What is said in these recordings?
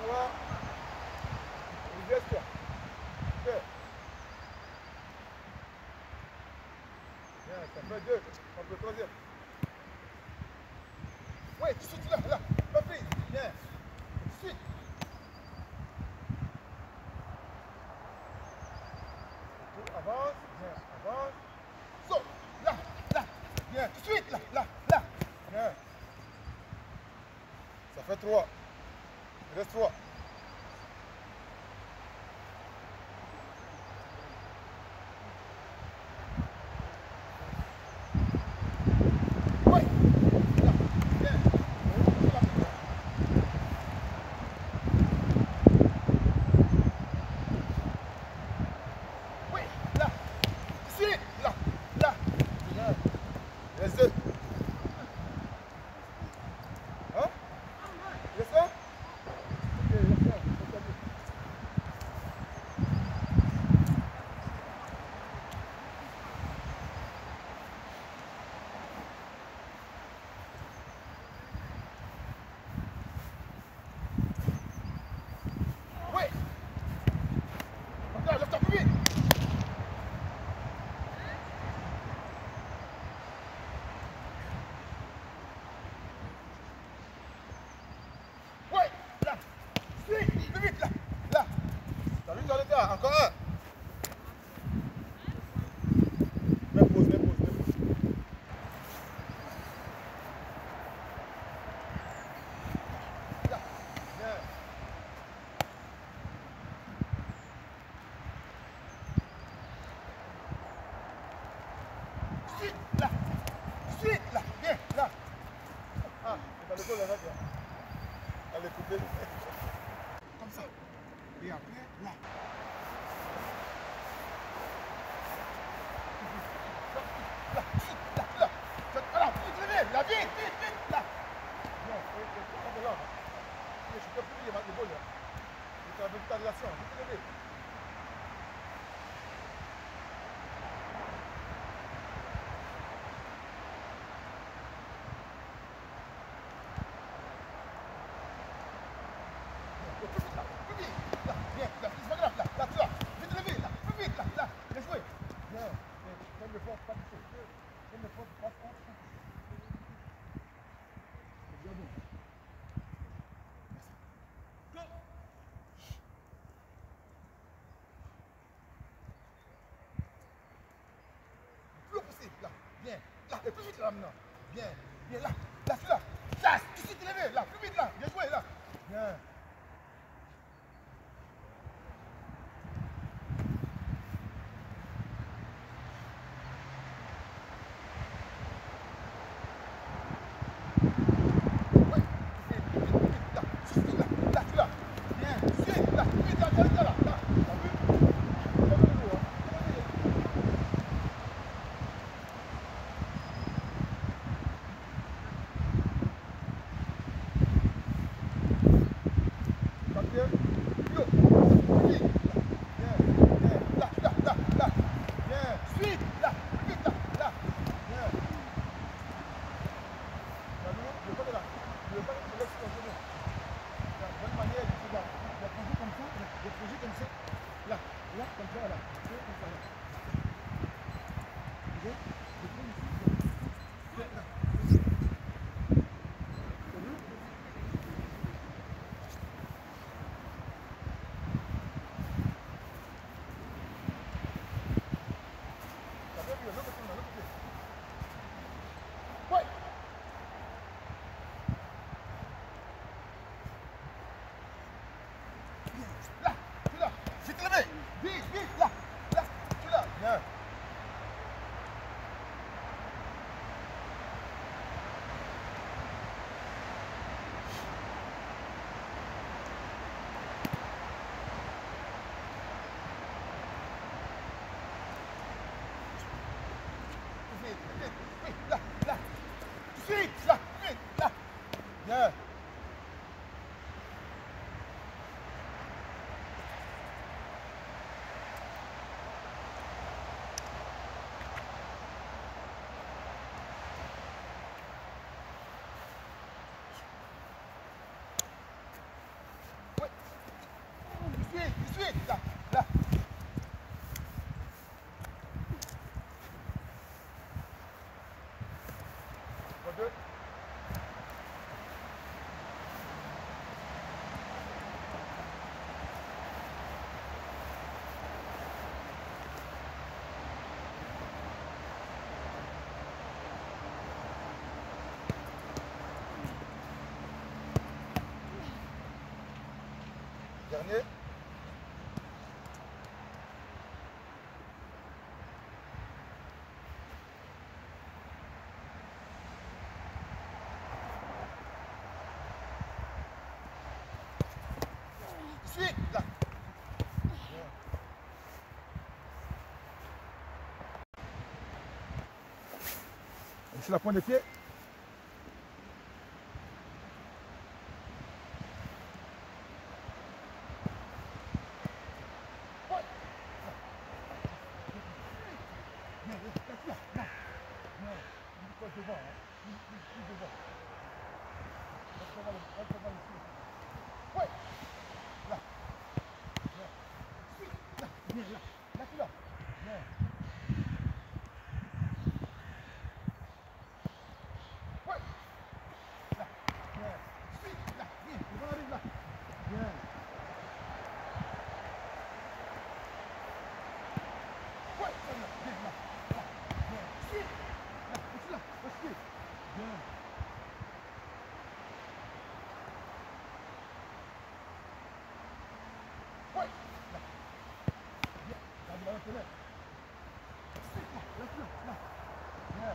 3. Regresse-toi. Super. Bien, ça fait 2. On peut le troisième. Oui, tout de suite là, là. Pas prise. Bien. Tout de suite. Avance. Bien. Avance. Saute. Là. Là. Bien. Tout de suite là. Là. Là. Bien. Ça fait 3. Il reste 3. Oui. Là. Bien. Oui. Là. Ici. Là. Là. Bien. Il reste 2. Hein? Il reste 1? Ok, il reste 1. Oui. Encore, lève-toi plus vite. Oui. Là. Suis. Plus vite là. Là. T'as vu dans l'état? Encore un. Même pause, même pause, même pause. Là. Bien. Suis. Là. Suis. Là. Bien. Là. Ah, c'est pas le goal là, là. Allez, coupez. Comme ça. Et après, là. Là. Là. Là. Alors, vite, levez. Là, vite, vite, vite. Là. Bien. C'est là. Je peux plus les balles là. C'est un peu de relation. Vite, levez. Plus vite là. Plus vite. Là. Bien. Là. C'est pas grave. Là. Là, tu là. Vite, levez. Là. Plus vite. Là. Là. Bien joué. Bien. Même le fond, pas du tout. Même le fond, pas du tout. C'est bien bon. Plus haut possible, là, bien, là, et plus vite là maintenant, bien, bien, là, là, celui-là, chasse, tout de suite élevé, là, plus vite là, bien joué là, bien. Ouais, vite, là, suffit là, là, celui-là, bien, suis, là, plus vite là, là, t'as vu? T'as vu le coup, hein? Dernier. Suis, là. C'est la pointe des pieds. Devant, hein. Plus devant. Ouais. Là. Là. Viens, là. Là, tu là. Viens. Ouais. Là. Viens. Suis. Là. Viens. Le ballon arrive là. Viens. Ouais. Là. Viens là. Là. Viens. Suis. Là. Suis là. Suis. Viens. Ouais. Là. Viens. Là, le ballon te lève. Suis. Là. Là. Là. Viens.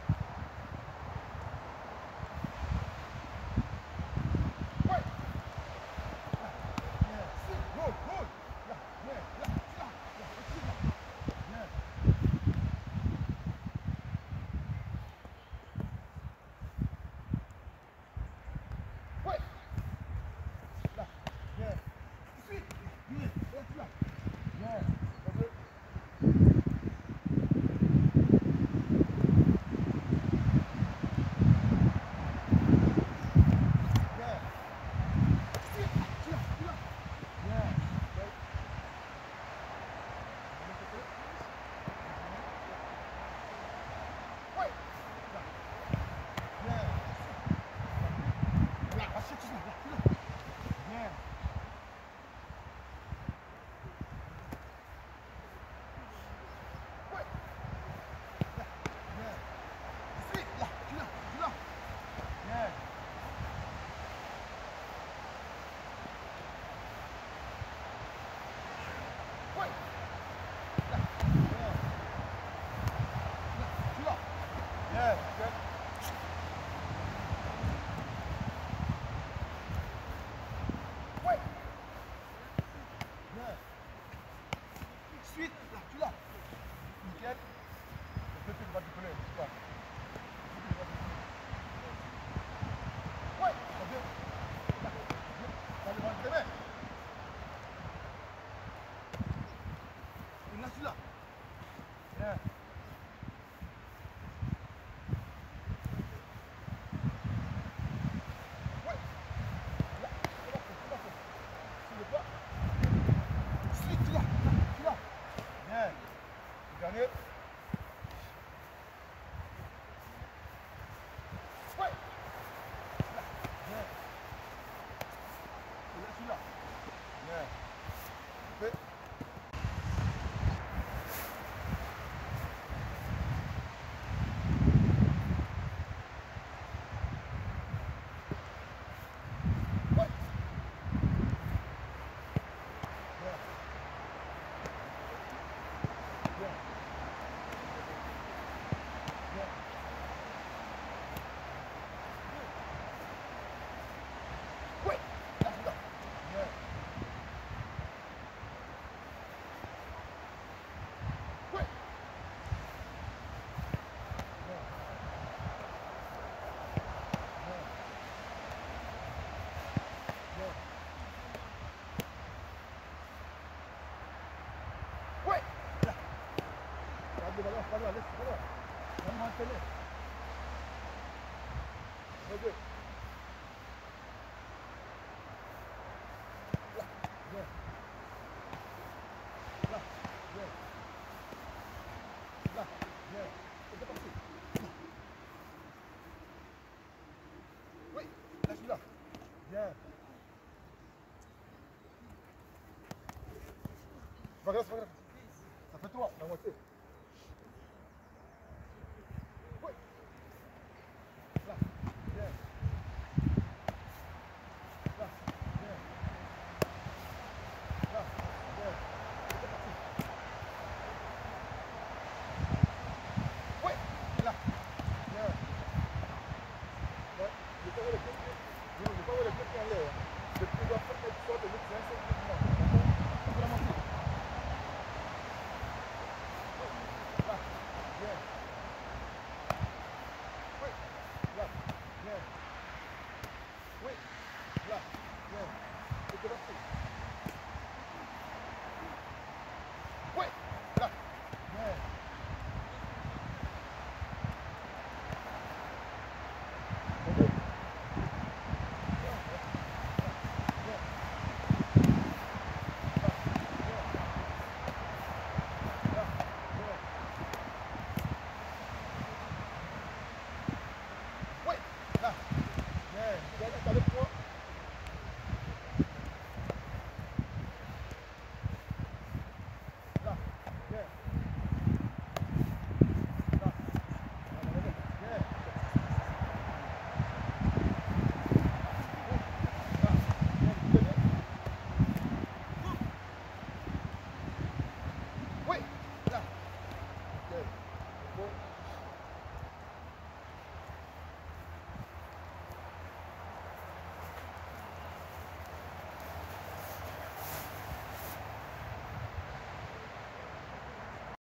Suite, là, tu l'as. Nickel. Le petit va décoller, c'est pas. Ouais, ça vient. Là, viens. Là, devant tes mains. Et là, celui-là. Viens. Ouais. Là, c'est là. Sur le pas. Suite, tu l'as. Tu l'as. Viens. Le dernier. Ouais. Là, viens. Et là, celui-là. Viens. Fais. Ouais. Le ballon, c'est pas là, laisse, c'est pas là. On va le Vas-y. Là, viens. Là, viens. Là, viens. C'est parti. Oui, là, je suis là. Viens. C'est pas grave, c'est pas grave. Ça fait 3, la moitié.